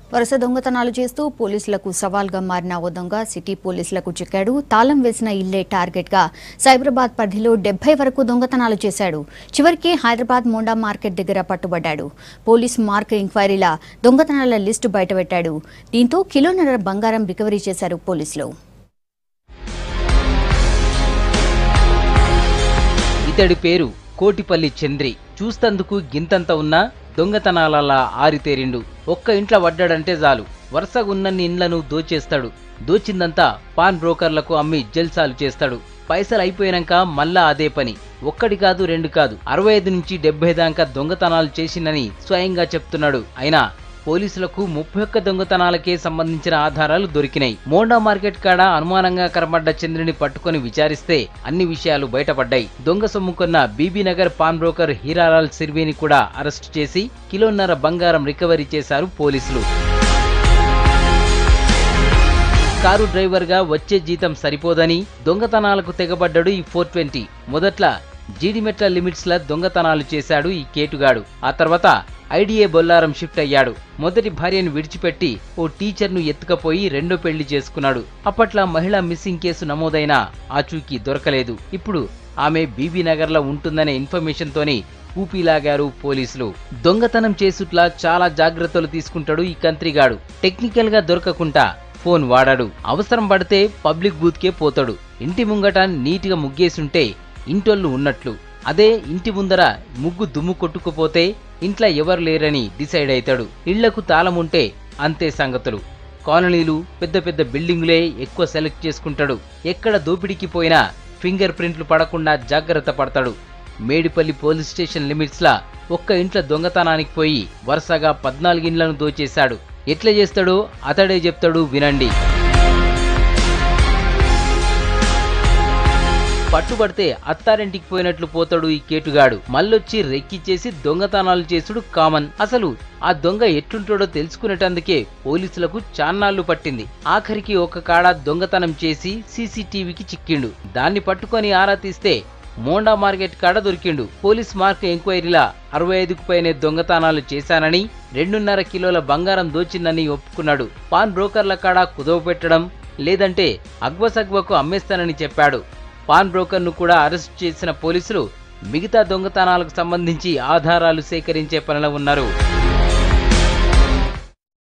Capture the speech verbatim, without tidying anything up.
వరుస దొంగతనాలు చేస్తూ పోలీసులకు సవాల్గా మారిన ఓ దొంగ సిటీ పోలీసులకు చిక్కాడు. తాళం వేసిన ఇల్లే టార్గెట్గా సైబరాబాద్ పరిధిలో డెబ్బై వరకు దొంగతనాలు చేశాడు. చివరికి హైదరాబాద్ మోండా మార్కెట్ దగ్గర పట్టుబడ్డాడు. పోలీస్ మార్క్ ఎంక్వైరీల దొంగతనాల లిస్టు బయటపెట్టాడు. దీంతో కిలోన్నర బంగారం రికవరీ చేశారు పోలీసులు. ఇతడి పేరు కోటిపల్లి చంద్రి. చూస్తందుకు గింతంత ఉన్నా దొంగతనాలలా ఆరితేరిండు. ఒక్క ఇంట్లో పడ్డాడంటే చాలు వరుసగా ఉన్నన్ని ఇండ్లను దోచేస్తాడు. దోచిందంతా పాన్ బ్రోకర్లకు అమ్మి జల్సాలు చేస్తాడు. పైసలు అయిపోయాక మళ్ళా అదే పని. ఒక్కటి కాదు రెండు కాదు అరవై ఐదు నుంచి డెబ్బై దాకా దొంగతనాలు చేసిందని స్వయంగా చెప్తున్నాడు. అయినా పోలీసులకు ముప్పై ఒక్క దొంగతనాలకే సంబంధించిన ఆధారాలు దొరికినాయి. మోండా మార్కెట్ కాడ అనుమానంగా కనబడ్డ చంద్రుని పట్టుకొని విచారిస్తే అన్ని విషయాలు బయటపడ్డాయి. దొంగ సొమ్ముకున్న బీబీనగర్ పాన్ బ్రోకర్ హీరాలాల్ సిర్వేని కూడా అరెస్టు చేసి కిలోన్నర బంగారం రికవరీ చేశారు పోలీసులు. కారు డ్రైవర్ గా వచ్చే జీతం సరిపోదని దొంగతనాలకు తెగబడ్డాడు ఈ ఫోర్ ట్వంటీ. మొదట్ల జీడిమెట్ల లిమిట్స్ ల దొంగతనాలు చేశాడు ఈ కేటుగాడు. ఆ తర్వాత ఐడిఏ బొల్లారం షిఫ్ట్ అయ్యాడు. మొదటి భార్యను విడిచిపెట్టి ఓ టీచర్ను ఎత్తుకపోయి రెండో పెళ్లి చేసుకున్నాడు. అప్పట్లా మహిళా మిస్సింగ్ కేసు నమోదైనా ఆచూకీ దొరకలేదు. ఇప్పుడు ఆమె బీబీనగర్ లో ఉంటుందనే ఇన్ఫర్మేషన్ తోని ఊపిలాగారు పోలీసులు. దొంగతనం చేసుట్లా చాలా జాగ్రత్తలు తీసుకుంటాడు ఈ కంత్రిగాడు. టెక్నికల్ గా దొరకకుండా ఫోన్ వాడాడు. అవసరం పడితే పబ్లిక్ బూత్ కే పోతాడు. ఇంటి ముంగట నీటిగా ముగ్గేసుంటే ఇంటోళ్ళు ఉన్నట్లు. అదే ఇంటి ముందర ముగ్గు దుమ్ము కొట్టుకుపోతే ఇంట్లో ఎవరు లేరని డిసైడ్ అవుతాడు. ఇళ్లకు తాళం ఉంటే అంతే సంగతులు. కాలనీలు పెద్ద పెద్ద బిల్డింగులే ఎక్కువ సెలెక్ట్ చేసుకుంటాడు. ఎక్కడ దోపిడీకి పోయినా ఫింగర్ ప్రింట్లు పడకుండా జాగ్రత్త పడతాడు. మేడిపల్లి పోలీస్ స్టేషన్ లిమిట్స్ లా ఒక్క ఇంట్లో దొంగతనానికి పోయి వరుసగా పద్నాలుగు ఇండ్లను దోచేశాడు. ఎట్లా చేస్తాడో అతడే చెప్తాడు, వినండి. పట్టుబడితే అత్తారింటికి పోయినట్లు పోతాడు ఈ కేటుగాడు. మళ్ళొచ్చి రెక్కిచ్చేసి దొంగతనాలు చేసుడు కామన్. అసలు ఆ దొంగ ఎట్లుంటాడో తెలుసుకునేటందుకే పోలీసులకు చాన్నాళ్లు పట్టింది. ఆఖరికి ఒక కాడ దొంగతనం చేసి సీసీటీవీకి చిక్కిండు. దాన్ని పట్టుకొని ఆరా తీస్తే మోండా మార్కెట్ కాడ దొరికిండు. పోలీస్ మార్క్ ఎంక్వైరీలా అరవై ఐదుకు పైనే దొంగతనాలు చేశానని, రెండున్నర కిలోల బంగారం దోచిందని ఒప్పుకున్నాడు. పాన్ బ్రోకర్ల కాడ కుదవ పెట్టడం లేదంటే అగ్వసగ్వకు అమ్మేస్తానని చెప్పాడు. పాన్ బ్రోకర్ ను కూడా అరెస్ట్ చేసిన పోలీసులు మిగతా దొంగతనాలకు సంబంధించి ఆధారాలు సేకరించే పనిలో ఉన్నారు.